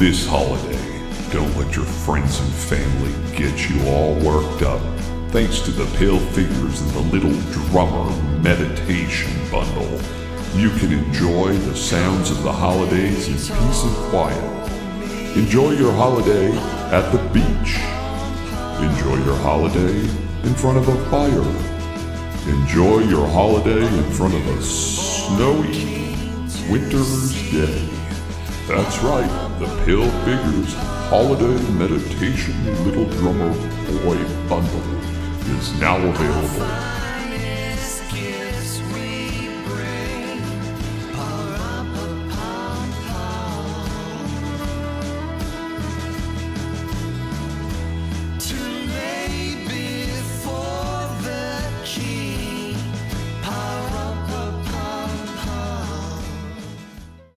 This holiday, don't let your friends and family get you all worked up. Thanks to the Pale Figures and the Little Drummer Meditation Bundle, you can enjoy the sounds of the holidays in peace and quiet. Enjoy your holiday at the beach. Enjoy your holiday in front of a fire. Enjoy your holiday in front of a snowy winter's day. That's right, the Pale Figures Holiday Meditation Little Drummer Boy Bundle is now available